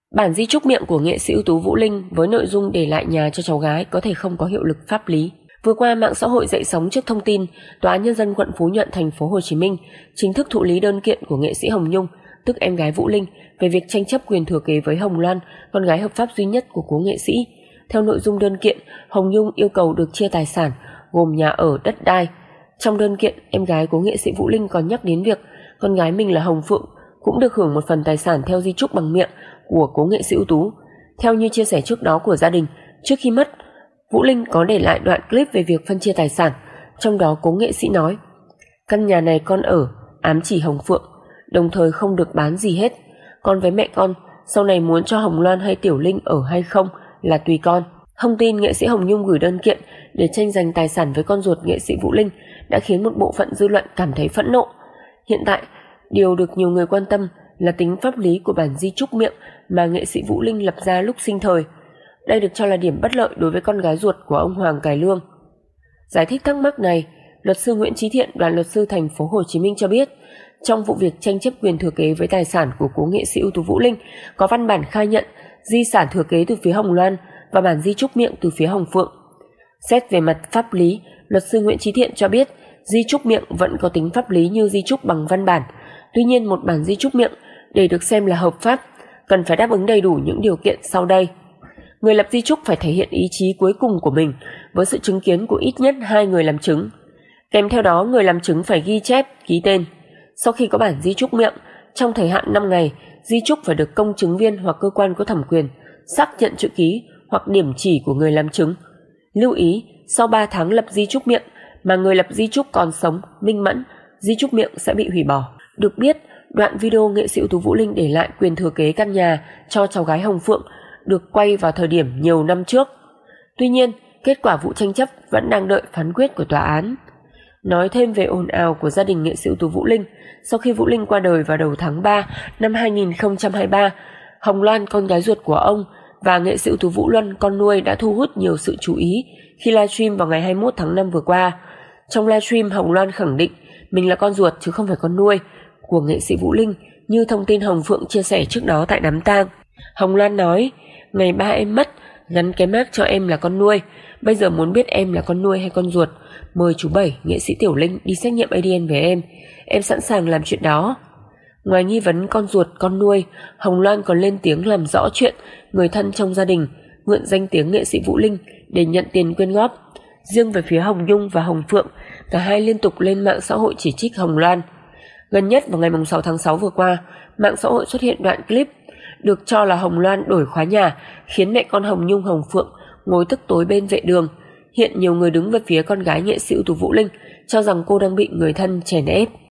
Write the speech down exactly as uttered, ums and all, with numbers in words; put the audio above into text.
Bản di chúc miệng của nghệ sĩ ưu tú Vũ Linh với nội dung để lại nhà cho cháu gái có thể không có hiệu lực pháp lý. Vừa qua, mạng xã hội dậy sóng trước thông tin Tòa án Nhân dân quận Phú Nhuận, thành phố Hồ Chí Minh chính thức thụ lý đơn kiện của nghệ sĩ Hồng Nhung, tức em gái Vũ Linh, về việc tranh chấp quyền thừa kế với Hồng Loan, con gái hợp pháp duy nhất của cố nghệ sĩ. Theo nội dung đơn kiện, Hồng Nhung yêu cầu được chia tài sản gồm nhà ở, đất đai. Trong đơn kiện, em gái cố nghệ sĩ Vũ Linh còn nhắc đến việc con gái mình là Hồng Phượng cũng được hưởng một phần tài sản theo di chúc bằng miệng của cố nghệ sĩ ưu tú. Theo như chia sẻ trước đó của gia đình, trước khi mất, Vũ Linh có để lại đoạn clip về việc phân chia tài sản, trong đó cố nghệ sĩ nói: "Căn nhà này con ở, ám chỉ Hồng Phượng, đồng thời không được bán gì hết. Con với mẹ con, sau này muốn cho Hồng Loan hay Tiểu Linh ở hay không là tùy con." Thông tin nghệ sĩ Hồng Nhung gửi đơn kiện để tranh giành tài sản với con ruột nghệ sĩ Vũ Linh đã khiến một bộ phận dư luận cảm thấy phẫn nộ. Hiện tại, điều được nhiều người quan tâm là tính pháp lý của bản di chúc miệng mà nghệ sĩ Vũ Linh lập ra lúc sinh thời. Đây được cho là điểm bất lợi đối với con gái ruột của ông Hoàng Cải Lương. Giải thích thắc mắc này, luật sư Nguyễn Chí Thiện, đoàn luật sư thành phố Hồ Chí Minh cho biết, trong vụ việc tranh chấp quyền thừa kế với tài sản của cố nghệ sĩ ưu tú Vũ Linh, có văn bản khai nhận di sản thừa kế từ phía Hồng Loan và bản di chúc miệng từ phía Hồng Phượng. Xét về mặt pháp lý, luật sư Nguyễn Chí Thiện cho biết di chúc miệng vẫn có tính pháp lý như di chúc bằng văn bản. Tuy nhiên, một bản di chúc miệng để được xem là hợp pháp cần phải đáp ứng đầy đủ những điều kiện sau đây. Người lập di chúc phải thể hiện ý chí cuối cùng của mình với sự chứng kiến của ít nhất hai người làm chứng. Kèm theo đó, người làm chứng phải ghi chép, ký tên. Sau khi có bản di chúc miệng, trong thời hạn năm ngày, di chúc phải được công chứng viên hoặc cơ quan có thẩm quyền xác nhận chữ ký hoặc điểm chỉ của người làm chứng. Lưu ý, sau ba tháng lập di chúc miệng mà người lập di chúc còn sống, minh mẫn, di chúc miệng sẽ bị hủy bỏ. Được biết, đoạn video nghệ sĩ ưu tú Vũ Linh để lại quyền thừa kế căn nhà cho cháu gái Hồng Phượng được quay vào thời điểm nhiều năm trước. Tuy nhiên, kết quả vụ tranh chấp vẫn đang đợi phán quyết của tòa án. Nói thêm về ồn ào của gia đình nghệ sĩ ưu tú Vũ Linh, sau khi Vũ Linh qua đời vào đầu tháng ba năm hai nghìn không trăm hai mươi ba, Hồng Loan, con gái ruột của ông, và nghệ sĩ ưu tú Vũ Luân, con nuôi, đã thu hút nhiều sự chú ý khi livestream vào ngày hai mươi mốt tháng năm vừa qua. Trong livestream, Hồng Loan khẳng định mình là con ruột chứ không phải con nuôi của nghệ sĩ Vũ Linh, như thông tin Hồng Phượng chia sẻ trước đó tại đám tang. Hồng Loan nói: "Ngày ba em mất, gắn cái mác cho em là con nuôi. Bây giờ muốn biết em là con nuôi hay con ruột, mời chú Bảy, nghệ sĩ Tiểu Linh đi xét nghiệm a đê en về em. Em sẵn sàng làm chuyện đó." Ngoài nghi vấn con ruột, con nuôi, Hồng Loan còn lên tiếng làm rõ chuyện người thân trong gia đình mượn danh tiếng nghệ sĩ Vũ Linh để nhận tiền quyên góp. Riêng về phía Hồng Nhung và Hồng Phượng, cả hai liên tục lên mạng xã hội chỉ trích Hồng Loan. Gần nhất vào ngày sáu tháng sáu vừa qua, mạng xã hội xuất hiện đoạn clip được cho là Hồng Loan đổi khóa nhà, khiến mẹ con Hồng Nhung, Hồng Phượng ngồi tức tối bên vệ đường. Hiện nhiều người đứng về phía con gái nghệ sĩ ưu tú Vũ Linh, cho rằng cô đang bị người thân chèn ép.